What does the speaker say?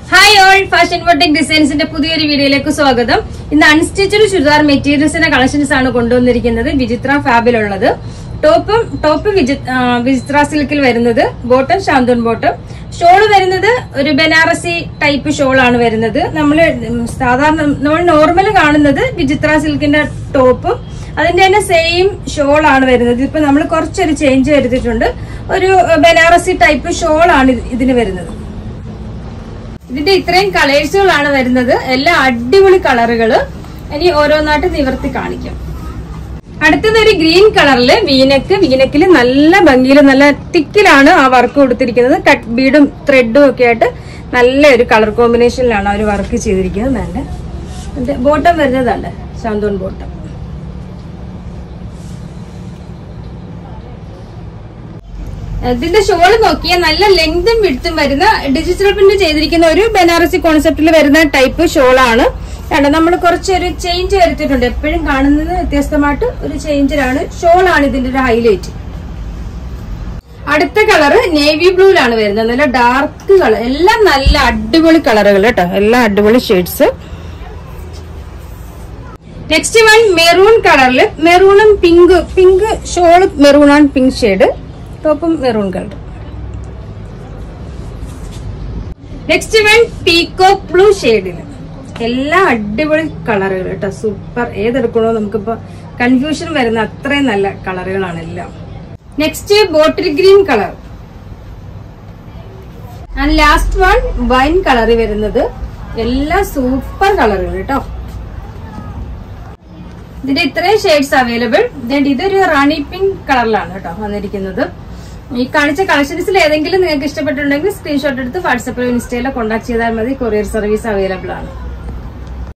Hi all, fashion boutique ഡിസൈൻസിന്റെ പുതിയൊരു വീഡിയോയിലേക്ക് സ്വാഗതം. ഇന്ന് അൺസ്റ്റിച്ചഡ് ചുരിദാർ മെറ്റീരിയൽസിന്റെ കളക്ഷൻസ് ആണ് കൊണ്ടുവന്നിരിക്കുന്നത്. വിചിത്ര ഫാബിലുള്ളത് ടോപ്പ് വിചിത്ര സിൽക്കിൽ വരുന്നത്, ബോട്ടം ശാന്തൂൺ ബോട്ടം, ഷോള് വരുന്നത് ഒരു ബനാറസി ടൈപ്പ് ഷോൾ ആണ് വരുന്നത്. നമ്മൾ നോർമൽ കാണുന്നത് വിചിത്ര സിൽക്കിന്റെ ടോപ്പും അതിന്റെ തന്നെ സെയിം ഷോൾ ആണ് വരുന്നത്. ഇപ്പൊ നമ്മൾ കുറച്ചൊരു ചേഞ്ച് വരുത്തിയിട്ടുണ്ട്. ഒരു ബനാറസി ടൈപ്പ് ഷോൾ ആണ് ഇതിന് വരുന്നത്. ഇതിന്റെ ഇത്രയും കളേഴ്സുകളാണ് വരുന്നത്. എല്ലാം അടിപൊളി കളറുകള്. ഇനി ഓരോന്നായിട്ട് നിവർത്തി കാണിക്കാം. അടുത്തത് ഒരു ഗ്രീൻ കളറില് വീനക്കില് നല്ല ഭംഗിയില് നല്ല തിക്കിലാണ് ആ വർക്ക് കൊടുത്തിരിക്കുന്നത്. കട്ട് ബീഡും ത്രെഡും ഒക്കെ ആയിട്ട് നല്ല ഒരു കളർ കോമ്പിനേഷനിലാണ് അവർ വർക്ക് ചെയ്തിരിക്കുന്നത്. നല്ല ബോട്ടം വരുന്നതാണ് ശാന്തൂൺ ബോട്ടം. ഇതിന്റെ ഷോള് നോക്കിയാൽ നല്ല ലെങ്തും വിഡ്ത്തും വരുന്ന ഡിജിറ്റൽ പ്രിന്റ് ചെയ്തിരിക്കുന്ന ഒരു ബനാറസി കോൺസെപ്റ്റിൽ വരുന്ന ടൈപ്പ് ഷോളാണ്. നമ്മൾ കുറച്ചൊരു ചേഞ്ച് വരുത്തിയിട്ടുണ്ട്. എപ്പോഴും കാണുന്നത് വ്യത്യസ്തമായിട്ട് ഒരു ചേഞ്ചിലാണ്. ഷോളാണ് ഇതിന്റെ ഒരു ഹൈലൈറ്റ്. അടുത്ത കളറ് നേവി ബ്ലൂയിലാണ് വരുന്നത്. നല്ല ഡാർക്ക് കളർ, എല്ലാം നല്ല അടിപൊളി കളറുകൾ കേട്ടോ, എല്ലാം അടിപൊളി ഷെയ്ഡ്സ്. നെക്സ്റ്റ് വൺ മെറൂൺ കളറില്, മെറൂണും pink shawl maroon and pink shade, ടോപ്പും maroon colour. Next one peacock blue ഷെയ്ഡില്, എല്ലാം അടിപൊളി കളറുകൾ കേട്ടോ, സൂപ്പർ. ഏതെടുക്കണോ നമുക്കിപ്പോ കൺഫ്യൂഷൻ വരുന്ന അത്രയും നല്ല കളറുകളാണ് എല്ലാം. Next bottle green colour and last one wine colour വരുന്നത്. എല്ലാം സൂപ്പർ കളറുകൾ കേട്ടോ. ഇതിന്റെ ഇത്രയും ഷെയ്ഡ്സ് അവൈലബിൾ. ഇതൊരു റാണി പിങ്ക് കളറിലാണ് കേട്ടോ വന്നിരിക്കുന്നത്. ഈ കാണിച്ച കളക്ഷൻസിൽ ഏതെങ്കിലും നിങ്ങൾക്ക് ഇഷ്ടപ്പെട്ടിട്ടുണ്ടെങ്കിൽ സ്ക്രീൻഷോട്ട് എടുത്ത് വാട്സാപ്പിലോ ഇൻസ്റ്റയിലോ കോൺടാക്ട് ചെയ്താൽ മതി. കൊറിയർ സർവീസ് അവൈലബിൾ ആണ്.